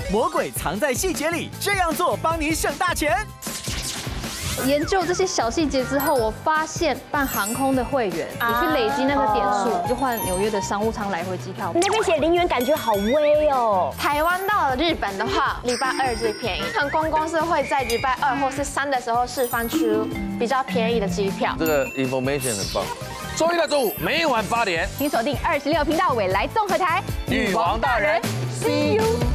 魔鬼藏在细节里，这样做帮你省大钱。 研究这些小细节之后，我发现办航空的会员，你去累积那个点数，就换纽约的商务舱来回机票。 你那边写0元，感觉好威哦。 台湾到了日本的话，礼拜2最便宜。航空公司会在礼拜2或是3的时候释放出比较便宜的机票。 这个 information 很棒。周一到周五每晚8点， 请锁定26频道未来综合台， 女王大人 ，See you。